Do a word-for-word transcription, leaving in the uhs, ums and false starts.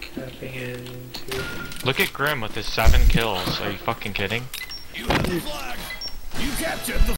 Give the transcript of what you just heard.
Capping into... Look at Grim with his seven kills. Are you fucking kidding? You have the flag. You captured the